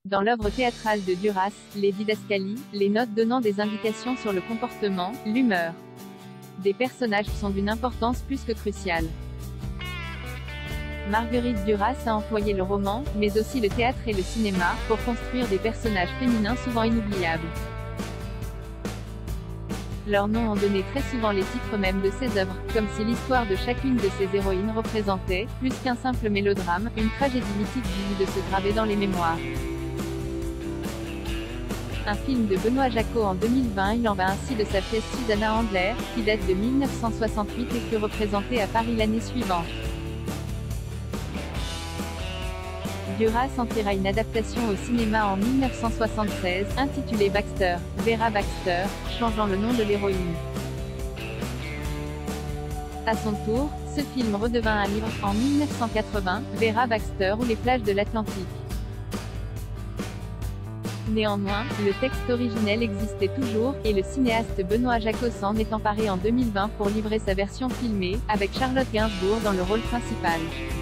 Dans l'œuvre théâtrale de Duras, les didascalies, les notes donnant des indications sur le comportement, l'humeur des personnages sont d'une importance plus que cruciale. Marguerite Duras a employé le roman, mais aussi le théâtre et le cinéma, pour construire des personnages féminins souvent inoubliables. Leurs noms ont donné très souvent les titres mêmes de ses œuvres, comme si l'histoire de chacune de ces héroïnes représentait, plus qu'un simple mélodrame, une tragédie mythique digne de se graver dans les mémoires. Un film de Benoît Jacquot en 2020, il en va ainsi de sa pièce Susanna Andler, qui date de 1968 et fut représentée à Paris l'année suivante. Duras en tira une adaptation au cinéma en 1976, intitulée Baxter, Vera Baxter, changeant le nom de l'héroïne. À son tour, ce film redevint un livre, en 1980, Vera Baxter ou les plages de l'Atlantique. Néanmoins, le texte originel existait toujours, et le cinéaste Benoît Jacquot s'en est emparé en 2020 pour livrer sa version filmée, avec Charlotte Gainsbourg dans le rôle principal.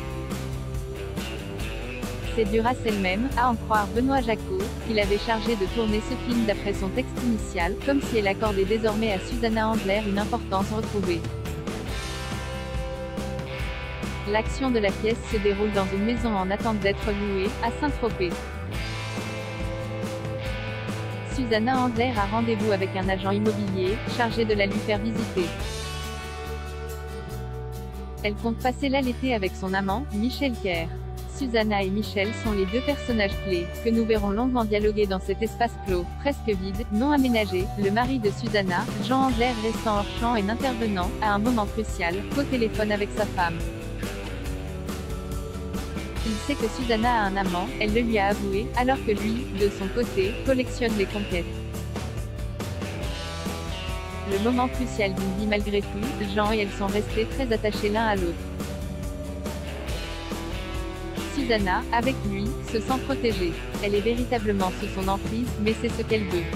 C'est Duras elle-même, à en croire Benoît Jacquot, qui l'avait chargé de tourner ce film d'après son texte initial, comme si elle accordait désormais à Susanna Andler une importance retrouvée. L'action de la pièce se déroule dans une maison en attente d'être louée, à Saint-Tropez. Susanna Andler a rendez-vous avec un agent immobilier, chargé de la lui faire visiter. Elle compte passer là l'été avec son amant, Michel Kerr. Susanna et Michel sont les deux personnages clés, que nous verrons longuement dialoguer dans cet espace clos, presque vide, non aménagé, le mari de Susanna, Jean Andler restant hors champ et n'intervenant, à un moment crucial, qu'au téléphone avec sa femme. Il sait que Susanna a un amant, elle le lui a avoué, alors que lui, de son côté, collectionne les conquêtes. Le moment crucial d'une vie malgré tout, Jean et elle sont restés très attachés l'un à l'autre. Susanna, avec lui, se sent protégée. Elle est véritablement sous son emprise, mais c'est ce qu'elle veut.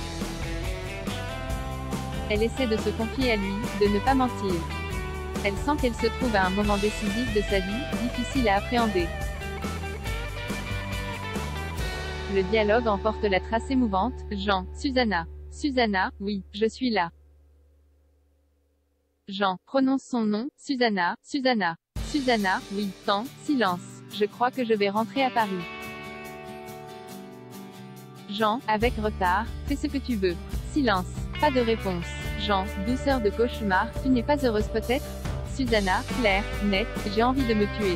Elle essaie de se confier à lui, de ne pas mentir. Elle sent qu'elle se trouve à un moment décisif de sa vie, difficile à appréhender. Le dialogue emporte la trace émouvante, Jean, Susanna. Susanna, oui, je suis là. Jean, prononce son nom, Susanna, Susanna. Susanna, oui, temps, silence. Je crois que je vais rentrer à Paris. Jean, avec retard, fais ce que tu veux. Silence. Pas de réponse. Jean, douceur de cauchemar, tu n'es pas heureuse peut-être? Susanna, claire, nette, j'ai envie de me tuer.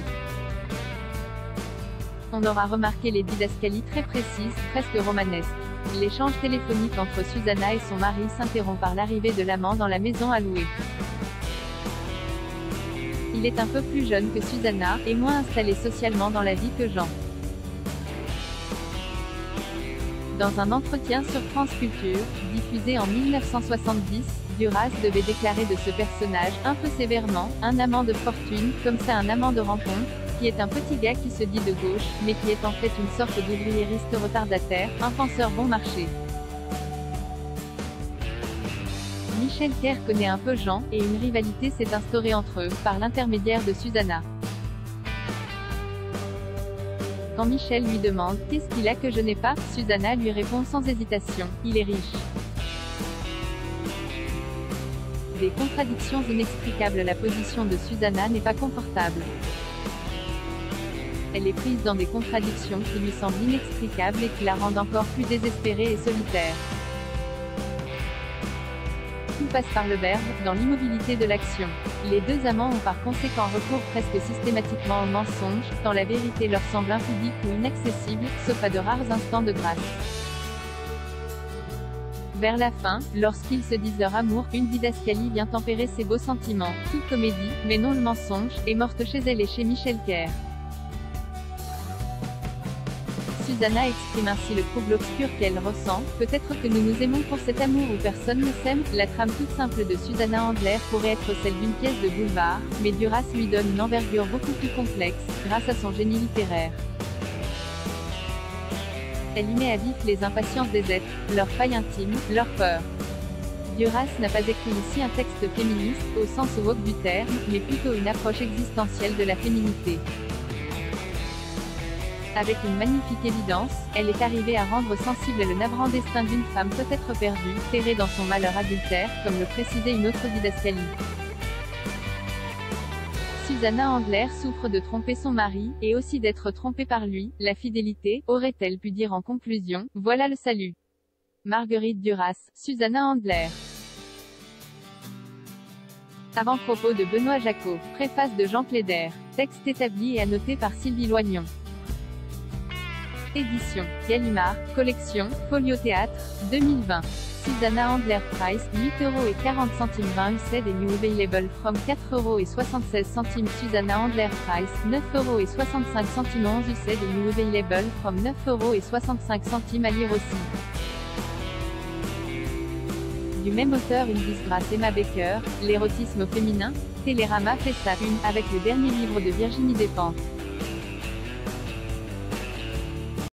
On aura remarqué les didascalies très précises, presque romanesques. L'échange téléphonique entre Susanna et son mari s'interrompt par l'arrivée de l'amant dans la maison à louer. Il est un peu plus jeune que Susanna, et moins installé socialement dans la vie que Jean. Dans un entretien sur France Culture, diffusé en 1970, Duras devait déclarer de ce personnage, un peu sévèrement, un amant de fortune, comme ça un amant de rencontre, qui est un petit gars qui se dit de gauche, mais qui est en fait une sorte d'ouvriériste retardataire, un penseur bon marché. Michel Kerr connaît un peu Jean, et une rivalité s'est instaurée entre eux, par l'intermédiaire de Susanna. Quand Michel lui demande « Qu'est-ce qu'il a que je n'ai pas ?», Susanna lui répond sans hésitation « Il est riche ». Des contradictions inexplicables. La position de Susanna n'est pas confortable. Elle est prise dans des contradictions qui lui semblent inextricables et qui la rendent encore plus désespérée et solitaire. Tout passe par le verbe, dans l'immobilité de l'action. Les deux amants ont par conséquent recours presque systématiquement au mensonge, tant la vérité leur semble impudique ou inaccessible, sauf à de rares instants de grâce. Vers la fin, lorsqu'ils se disent leur amour, une didascalie vient tempérer ces beaux sentiments. Toute comédie, mais non le mensonge, est morte chez elle et chez Michel Kerr. Susanna exprime ainsi le trouble obscur qu'elle ressent. Peut-être que nous nous aimons pour cet amour où personne ne s'aime. La trame toute simple de Susanna Andler pourrait être celle d'une pièce de boulevard, mais Duras lui donne une envergure beaucoup plus complexe, grâce à son génie littéraire. Elle y met à vif les impatiences des êtres, leurs failles intimes, leurs peurs. Duras n'a pas écrit ici un texte féministe, au sens woke du terme, mais plutôt une approche existentielle de la féminité. Avec une magnifique évidence, elle est arrivée à rendre sensible le navrant destin d'une femme peut-être perdue, terrée dans son malheur adultère, comme le précisait une autre didascalie. Susanna Handler souffre de tromper son mari, et aussi d'être trompée par lui. La fidélité, aurait-elle pu dire en conclusion, voilà le salut. Marguerite Duras, Susanna Handler. Avant-propos de Benoît Jacot, préface de Jean Plédère, texte établi et annoté par Sylvie Loignon. Édition Gallimard, collection, Folio Théâtre, 2020. Susanna Handler Price, 8,40 € 20 UCD et New Available from 4,76 € Susanna Handler Price, 9,65 € 11 UCD et New Available from 9,65 € à lire aussi. Du même auteur une disgrâce Emma Baker, l'érotisme au féminin, Télérama fait sa une, avec le dernier livre de Virginie Despentes.